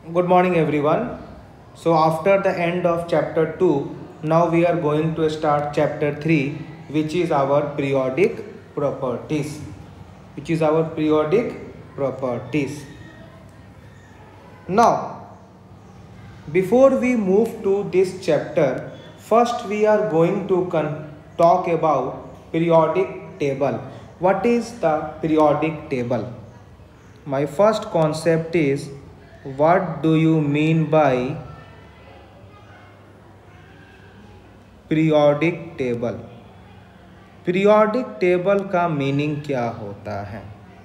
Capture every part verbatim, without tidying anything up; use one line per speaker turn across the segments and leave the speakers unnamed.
Good morning, everyone. So, after the end of chapter two, now we are going to start chapter three, which is our periodic properties. Which is our periodic properties. Now, before we move to this chapter, first we are going to con- talk about periodic table. What is the periodic table? My first concept is, what do you mean by periodic table? Periodic table का meaning क्या होता है?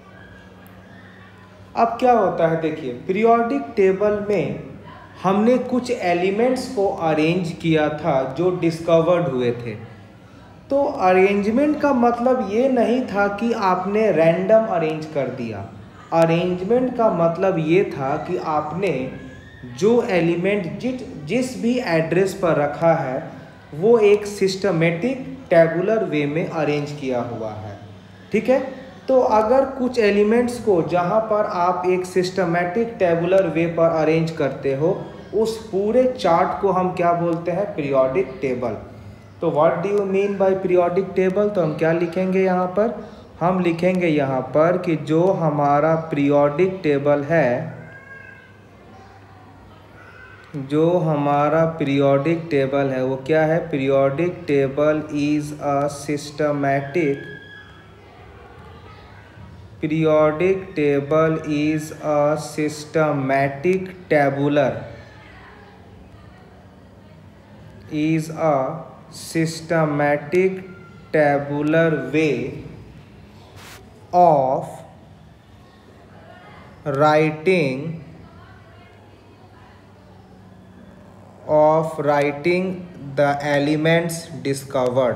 अब क्या होता है, देखिए, periodic table में हमने कुछ एलिमेंट्स को अरेंज किया था जो डिस्कवर्ड हुए थे। तो अरेंजमेंट का मतलब ये नहीं था कि आपने रैंडम अरेंज कर दिया। अरेंजमेंट का मतलब ये था कि आपने जो एलिमेंट जिस जिस भी एड्रेस पर रखा है वो एक सिस्टमेटिक टेबुलर वे में अरेंज किया हुआ है। ठीक है, तो अगर कुछ एलिमेंट्स को जहाँ पर आप एक सिस्टमेटिक टेबुलर वे पर अरेंज करते हो, उस पूरे चार्ट को हम क्या बोलते हैं? Periodic table. तो what do you mean by periodic table? तो हम क्या लिखेंगे यहाँ पर? हम लिखेंगे यहाँ पर कि जो हमारा पीरियोडिक टेबल है, जो हमारा पीरियोडिक टेबल है वो क्या है? Periodic table is a systematic periodic table is a systematic tabular is a systematic tabular way of writing of writing the elements discovered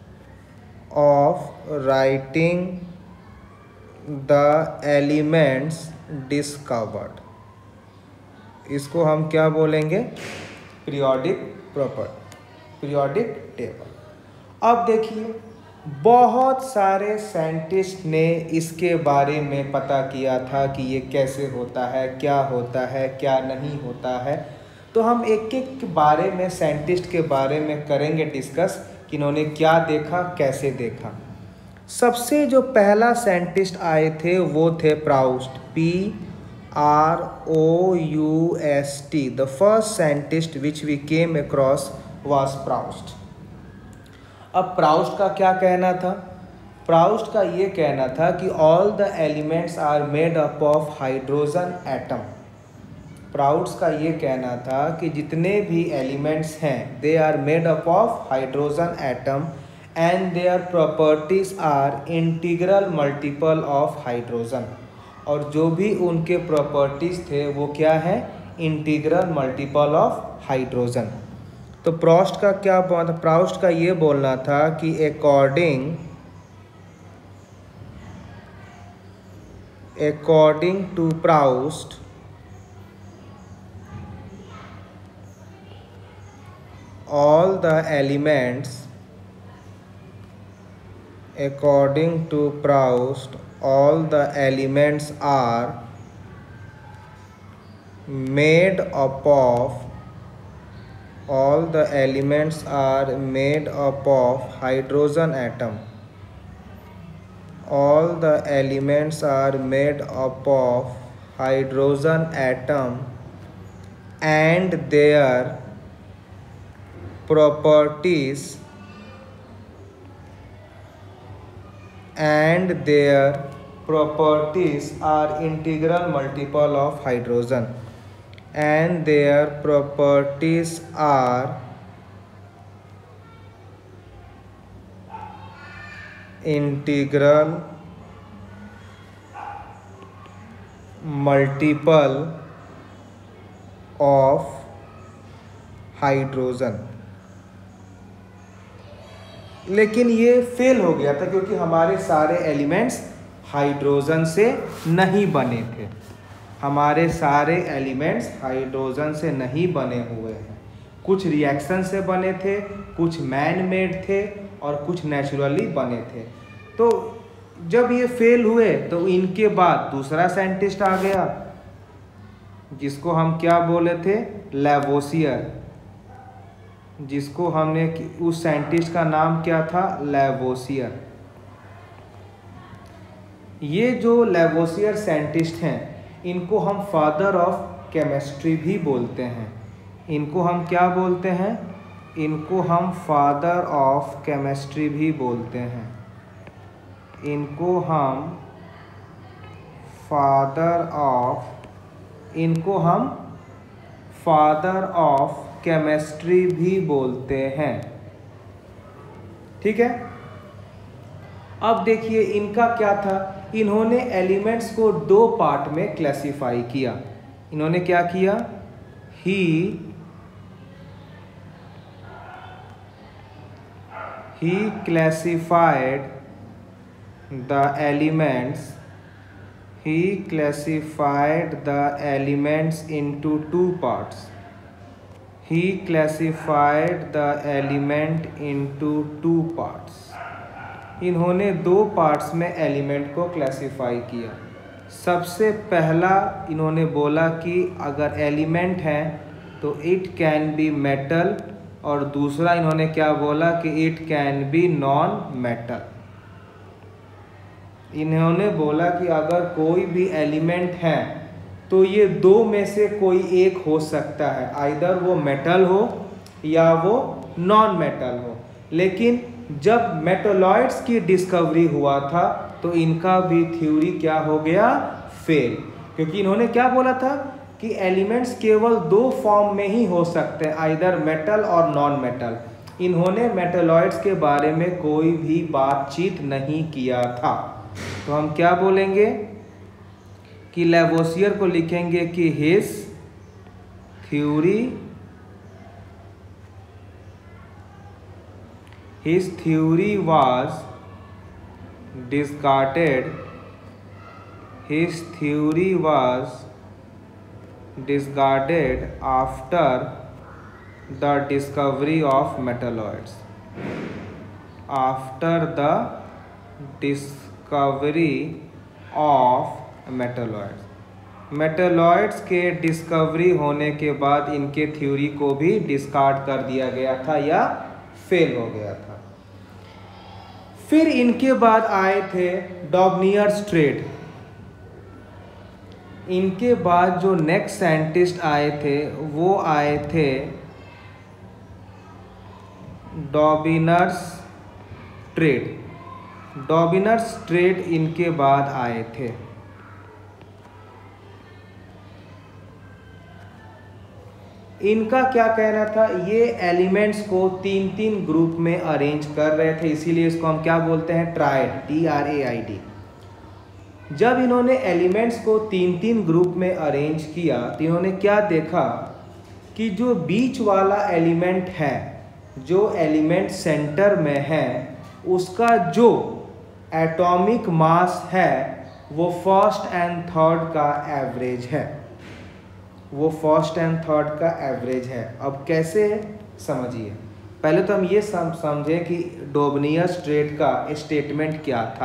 of writing the elements discovered इसको हम क्या बोलेंगे? Periodic property, periodic table. अब देखिए, बहुत सारे scientist ने इसके बारे में पता किया था कि ये कैसे होता है, क्या होता है, क्या नहीं होता है। तो हम एक एक के बारे में, साइंटिस्ट के बारे में करेंगे डिस्कस कि इन्होंने क्या देखा, कैसे देखा। सबसे जो पहला साइंटिस्ट आए थे वो थे Proust, P R O U S T. The first scientist which we came across was Proust. अब प्राउस्ट का क्या कहना था? प्राउस्ट का ये कहना था कि all the elements are made up of hydrogen atom. Proust का ये कहना था कि जितने भी एलिमेंट्स हैं they are made up of hydrogen atom and their properties are integral multiple of hydrogen. और जो भी उनके प्रॉपर्टीज थे वो क्या है? Integral multiple of hydrogen. तो प्राउस्ट का क्या प्राउस्ट का ये बोलना था कि according according to Proust all the elements according to Proust all the elements are made up of all the elements are made up of hydrogen atom all the elements are made up of hydrogen atom and their properties and their properties are integral multiple of hydrogen and their properties are integral multiple of hydrogen. लेकिन ये fail हो गया था क्योंकि हमारे सारे elements hydrogen से नहीं बने थे। हमारे सारे एलिमेंट्स हाइड्रोजन से नहीं बने हुए हैं। कुछ रिएक्शन से बने थे, कुछ मैन मेड थे और कुछ नेचुरली बने थे। तो जब ये फेल हुए तो इनके बाद दूसरा साइंटिस्ट आ गया जिसको हम क्या बोले थे, लैवोसियर, जिसको हमने, उस साइंटिस्ट का नाम क्या था, लैवोसियर। ये जो लैवोसियर साइंटिस्ट हैं, इनको हम फादर ऑफ केमिस्ट्री भी बोलते हैं। इनको हम क्या बोलते हैं, इनको हम फादर ऑफ केमिस्ट्री भी बोलते हैं। इनको हम फादर ऑफ इनको हम फादर ऑफ केमिस्ट्री भी बोलते हैं। ठीक है। अब देखिए इनका क्या था, इन्होंने एलिमेंट्स को दो पार्ट में क्लासिफाई किया। इन्होंने क्या किया, ही he classified the elements he classified the elements into two parts he classified the element into two parts इन्होंने दो पार्ट्स में एलिमेंट को क्लासिफाई किया। सबसे पहला इन्होंने बोला कि अगर एलिमेंट है तो इट कैन बी मेटल, और दूसरा इन्होंने क्या बोला कि it can be non metal. इन्होंने बोला कि अगर कोई भी एलिमेंट है तो ये दो में से कोई एक हो सकता है, आइदर वो मेटल हो या वो नॉन मेटल हो। लेकिन जब मेटलॉइड्स की डिस्कवरी हुआ था तो इनका भी थ्योरी क्या हो गया, फेल। क्योंकि इन्होंने क्या बोला था कि एलिमेंट्स केवल दो फॉर्म में ही हो सकते हैं, आइदर मेटल और नॉन मेटल। इन्होंने मेटलॉइड्स के बारे में कोई भी बातचीत नहीं किया था। तो हम क्या बोलेंगे कि लैवोसियर को लिखेंगे कि his theory his theory was discarded his theory was discarded after the discovery of metalloids after the discovery of metalloids metalloids के डिस्कवरी होने के बाद इनके थ्योरी को भी डिस्कार्ड कर दिया गया था या फेल हो गया था। फिर इनके बाद आए थे डॉबनियर स्ट्रेट। इनके बाद जो नेक्स्ट साइंटिस्ट आए थे वो आए थे डॉबिनर्स स्ट्रेट। डॉबिनर्स स्ट्रेट इनके बाद आए थे। इनका क्या कहना था, ये एलिमेंट्स को तीन तीन ग्रुप में अरेंज कर रहे थे, इसीलिए इसको हम क्या बोलते हैं, triad, T R A I D. जब इन्होंने एलिमेंट्स को तीन तीन ग्रुप में अरेंज किया तो इन्होंने क्या देखा कि जो बीच वाला एलिमेंट है, जो एलिमेंट सेंटर में है, उसका जो एटॉमिक मास है वो फर्स्ट एंड थर्ड का एवरेज है। वो फर्स्ट एंड थर्ड का एवरेज है। अब कैसे समझिए, पहले तो हम ये समझें कि डॉबनियर स्ट्रेट का स्टेटमेंट क्या था।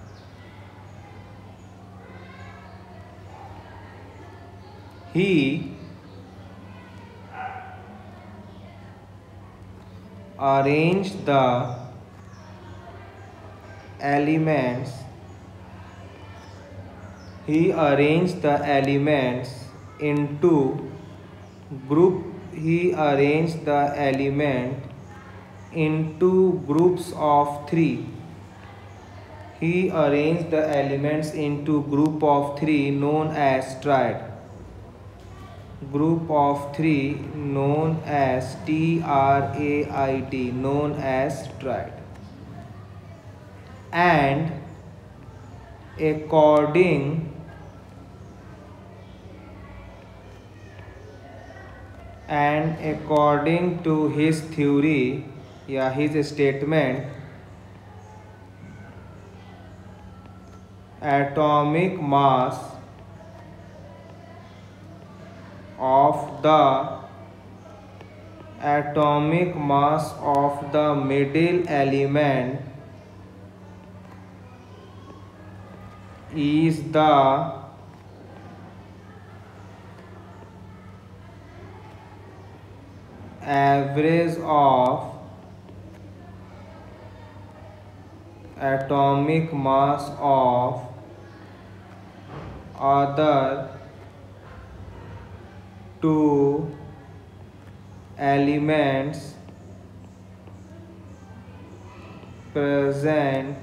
ही arranged the elements he arranged the elements into group he arranged the element into groups of three he arranged the elements into group of three known as triad group of three known as T R A I D known as triad and according and according to his theory या his statement atomic mass of the atomic mass of the middle element is the average of atomic mass of other two elements present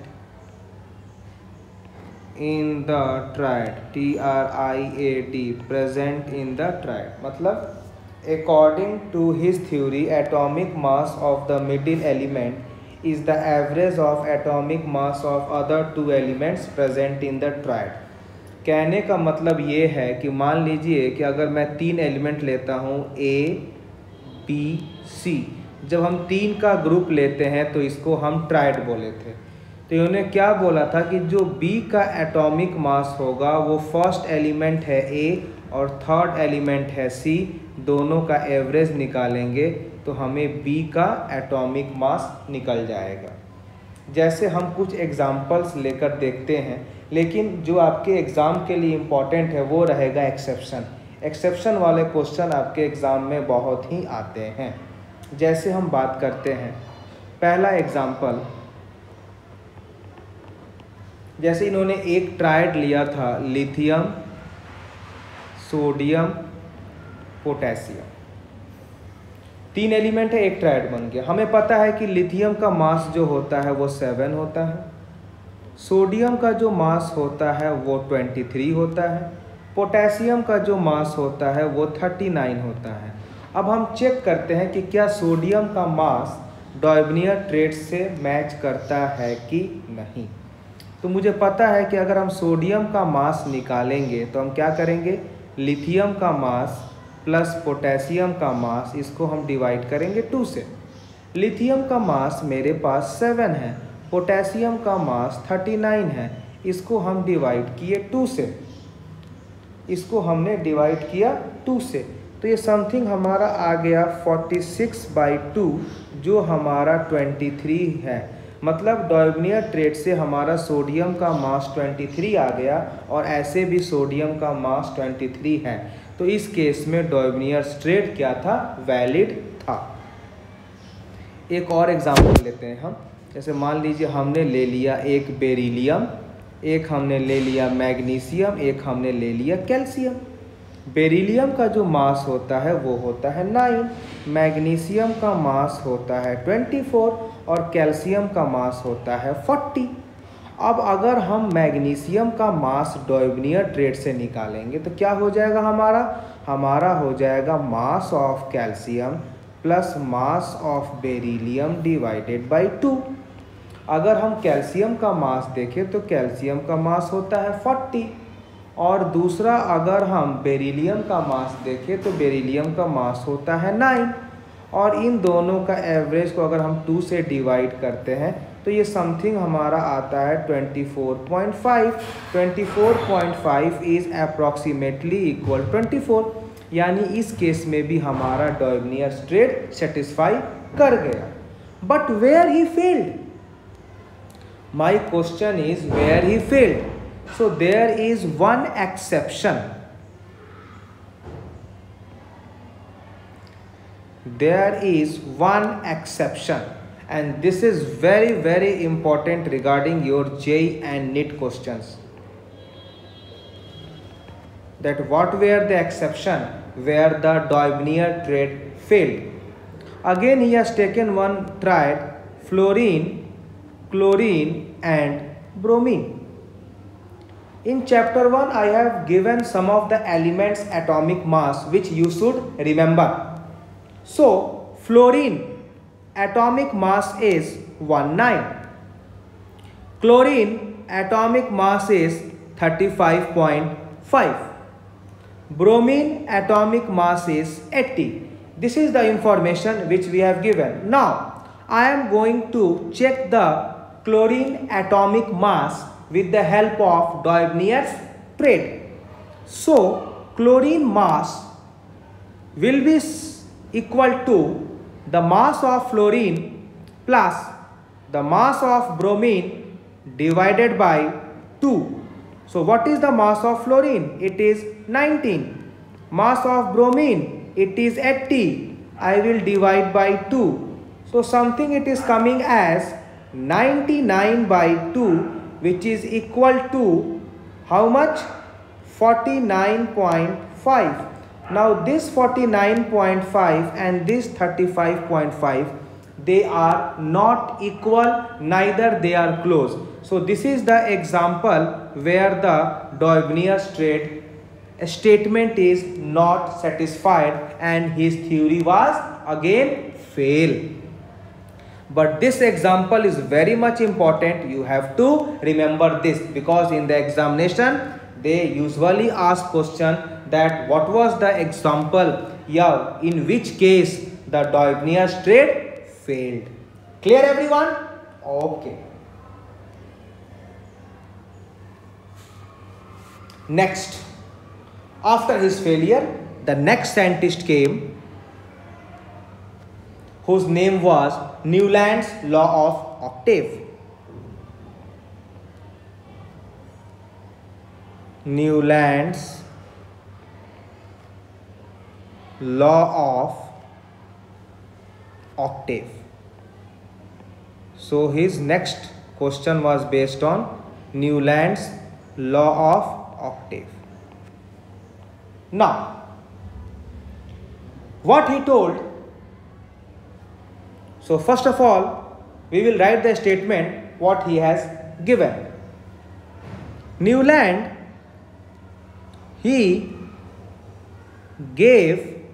in the triad, T R I A D, present in the triad. मतलब according to his theory, atomic mass of the middle element is the average of atomic mass of other two elements present in the triad. कहने का मतलब ये है कि मान लीजिए कि अगर मैं तीन एलिमेंट लेता हूँ A, B, C, जब हम तीन का ग्रुप लेते हैं तो इसको हम ट्राइड बोले थे। तो इन्होंने क्या बोला था कि जो B का एटॉमिक मास होगा वो फर्स्ट एलिमेंट है A और थर्ड एलिमेंट है C, दोनों का एवरेज निकालेंगे तो हमें B का एटॉमिक मास निकल जाएगा। जैसे हम कुछ एग्जाम्पल्स लेकर देखते हैं, लेकिन जो आपके एग्ज़ाम के लिए इम्पॉर्टेंट है वो रहेगा एक्सेप्शन। एक्सेप्शन वाले क्वेश्चन आपके एग्ज़ाम में बहुत ही आते हैं। जैसे हम बात करते हैं, पहला एग्जाम्पल, जैसे इन्होंने एक ट्राइड लिया था लिथियम, सोडियम, पोटेशियम, तीन एलिमेंट है, एक ट्राइड बन गया। हमें पता है कि लिथियम का मास जो होता है वो सेवन होता है, सोडियम का जो मास होता है वो ट्वेंटी थ्री होता है, पोटेशियम का जो मास होता है वो थर्टी नाइन होता है। अब हम चेक करते हैं कि क्या सोडियम का मास डॉयबनियर ट्रेड से मैच करता है कि नहीं। तो मुझे पता है कि अगर हम सोडियम का मास निकालेंगे तो हम क्या करेंगे, लिथियम का मास प्लस पोटेशियम का मास, इसको हम डिवाइड करेंगे टू से। लिथियम का मास मेरे पास सेवन है, पोटेशियम का मास थर्टी नाइन है, इसको हम डिवाइड किए टू से, इसको हमने डिवाइड किया टू से, तो ये समथिंग हमारा आ गया फोर्टी सिक्स बाई टू, जो हमारा ट्वेंटी थ्री है। मतलब डॉयबनियर ट्रेड से हमारा सोडियम का मास ट्वेंटी थ्री आ गया और ऐसे भी सोडियम का मास ट्वेंटी थ्री है। तो इस केस में डॉयबनियर ट्रेड क्या था, वैलिड था। एक और एग्जांपल लेते हैं हम। जैसे मान लीजिए हमने ले लिया एक बेरिलियम, एक हमने ले लिया मैग्नीशियम, एक हमने ले लिया कैल्शियम। बेरिलियम का जो मास होता है वो होता है नाइन, मैग्नीशियम का मास होता है ट्वेंटी फोर और कैल्शियम का मास होता है फोर्टी। अब अगर हम मैग्नीशियम का मास डॉयबनियर ट्रेड से निकालेंगे तो क्या हो जाएगा हमारा, हमारा हो जाएगा mass of calcium plus mass of beryllium divided by two. अगर हम कैल्शियम का मास देखें तो कैल्शियम का मास होता है फोर्टी, और दूसरा अगर हम बेरिलियम का मास देखें तो बेरिलियम का मास होता है नाइन, और इन दोनों का एवरेज को अगर हम टू से डिवाइड करते हैं तो ये समथिंग हमारा आता है twenty four point five. Twenty four point five is approximately equal twenty four, यानी इस केस में भी हमारा डॉयबनियर ट्रेड सेटिस्फाई कर गया। But where he failed, my question is where he failed. So there is one exception. There is one exception, and this is very very important regarding your J E E and NEET questions. That what were the exception where the Diobeneer trade failed? Again he has taken one triad, fluorine, chlorine and bromine. In chapter one, I have given some of the elements atomic mass which you should remember. So, fluorine atomic mass is one nine. Chlorine atomic mass is thirty-five point five. Bromine atomic mass is eighty. This is the information which we have given. Now, I am going to check the chlorine atomic mass with the help of Diobenier's trade. So, chlorine mass will be equal to the mass of fluorine plus the mass of bromine divided by two. So, what is the mass of fluorine? It is nineteen. Mass of bromine, it is eighty. I will divide by two. So something it is coming as ninety-nine by two, which is equal to how much? forty-nine point five. Now this forty-nine point five and this thirty-five point five, they are not equal, neither they are close. So this is the example where the Diogenes trait statement is not satisfied and his theory was again fail. But this example is very much important. You have to remember this, because in the examination they usually ask question that what was the example, yeah, in which case the Diogenes trait failed. Clear everyone? Okay. Next, after his failure, the next scientist came, whose name was Newland's law of octave. Newland's law of octave. So his next question was based on Newland's law of octave. Now, what he told, so first of all, we will write the statement what he has given. Newland, he gave,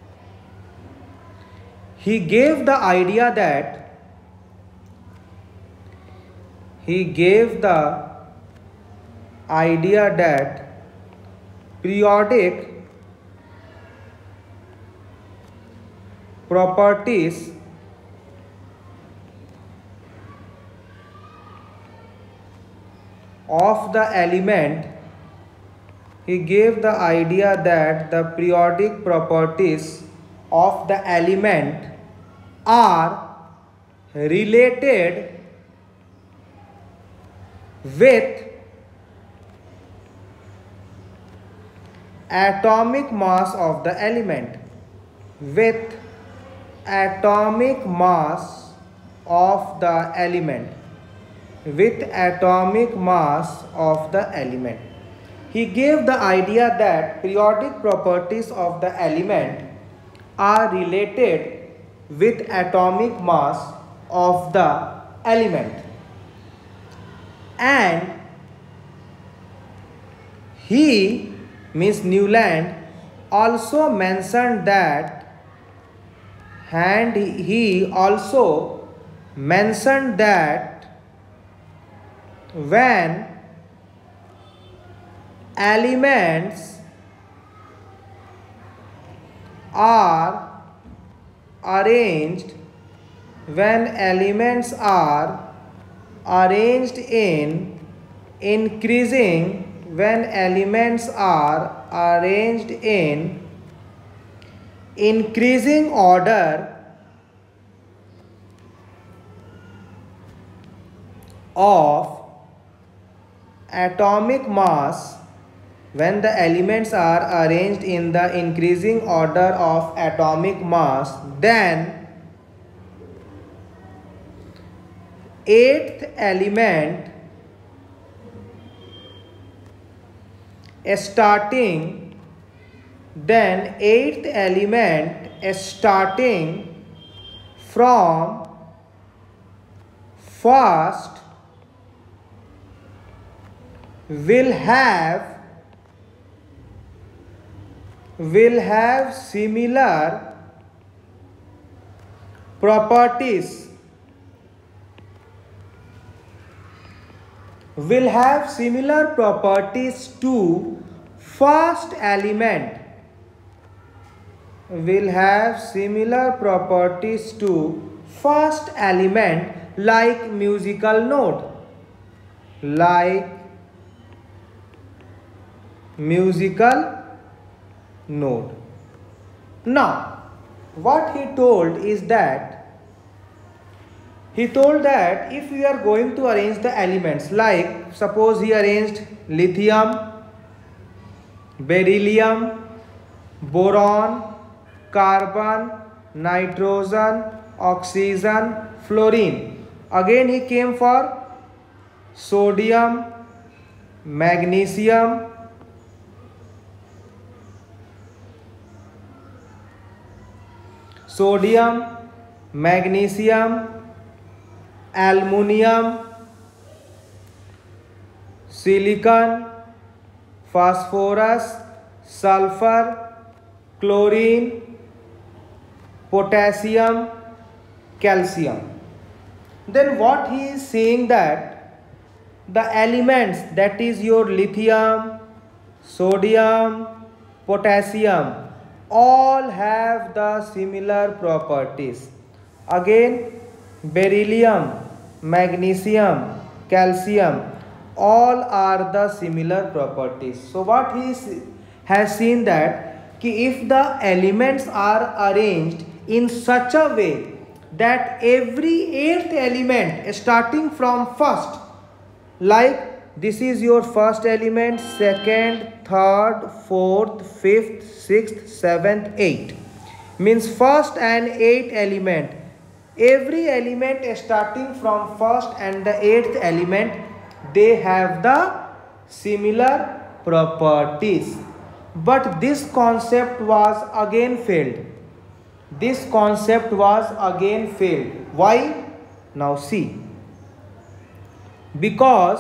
he gave the idea that, he gave the idea that periodic properties of the element, he gave the idea that the periodic properties of the element are related with atomic mass of the element, with atomic mass of the element, with atomic mass of the element. He gave the idea that periodic properties of the element are related with atomic mass of the element, and he, Miss Newland, also mentioned that, and he also mentioned that when elements are arranged, when elements are arranged in increasing, when elements are arranged in increasing order of atomic mass, when the elements are arranged in the increasing order of atomic mass, then eighth element starting, then eighth element starting from first will have will have similar properties, will have similar properties to first element, will have similar properties to first element, like musical note, like musical note. Now, what he told is that, he told that if we are going to arrange the elements, like suppose he arranged lithium, beryllium, boron, carbon, nitrogen, oxygen, fluorine. Again he came for sodium, magnesium, sodium, magnesium, aluminium, silicon, phosphorus, sulfur, chlorine, potassium, calcium. Then what he is saying that the elements, that is your lithium, sodium, potassium, all have the similar properties. Again, beryllium, magnesium, calcium, all are the similar properties. So what he has seen that ki if the elements are arranged in such a way that every eighth element starting from first, like this is your first element, second, third, fourth, fifth, sixth, seventh, eighth, means first and eighth element, every element starting from first and the eighth element, they have the similar properties. But this concept was again failed. This concept was again failed. Why? Now see. Because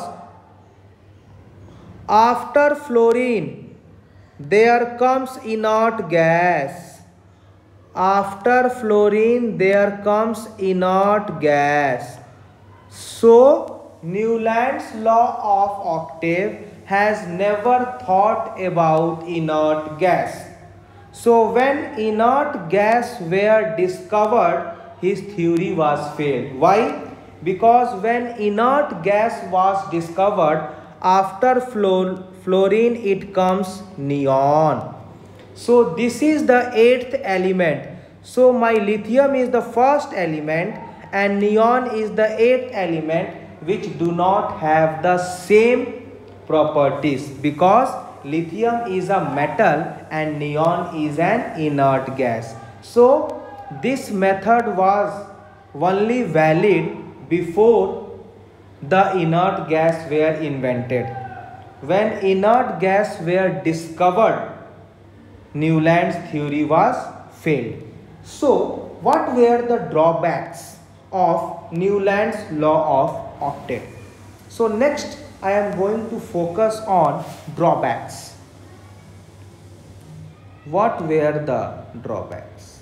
after fluorine there comes inert gas. After fluorine there comes inert gas. So Newland's law of octave has never thought about inert gas. So when inert gas were discovered, his theory was failed. Why? Because when inert gas was discovered, after fluor fluorine it comes neon. So this is the eighth element. So my lithium is the first element and neon is the eighth element, which do not have the same properties, because lithium is a metal and neon is an inert gas. So this method was only valid before the inert gas were invented. When inert gas were discovered, Newland's theory was failed. So what were the drawbacks of Newland's law of octave? So next I am going to focus on drawbacks. What were the drawbacks?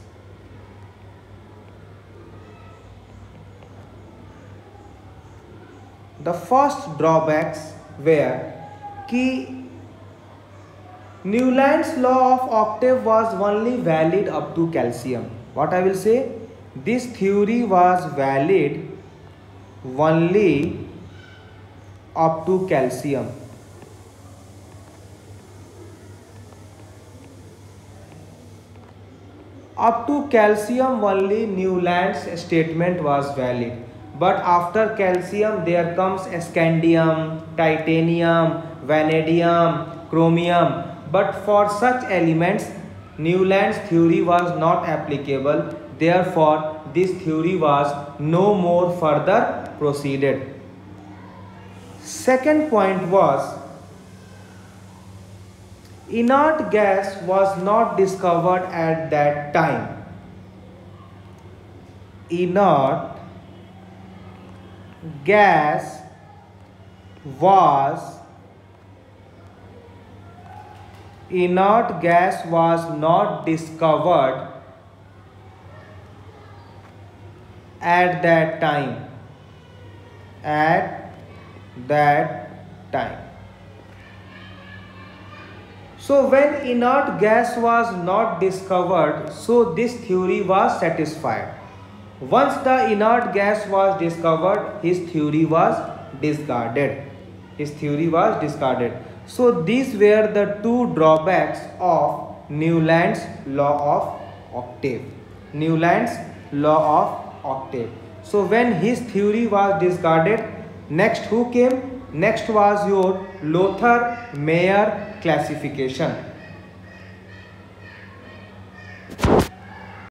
The first drawbacks were कि Newland's law of octave was only valid up to calcium. What I will say? This theory was valid only up to calcium. Up to calcium only Newland's statement was valid. But after calcium there comes scandium, titanium, vanadium, chromium. But for such elements Newland's theory was not applicable. Therefore this theory was no more further proceeded. Second point was inert gas was not discovered at that time. Inert gas was inert gas was not discovered at that time. At that time. So when inert gas was not discovered, so this theory was satisfied. Once the inert gas was discovered, his theory was discarded. His theory was discarded. So these were the two drawbacks of Newland's law of octave. Newland's law of octave. So when his theory was discarded, next who came? Next was your Lothar-Meyer classification.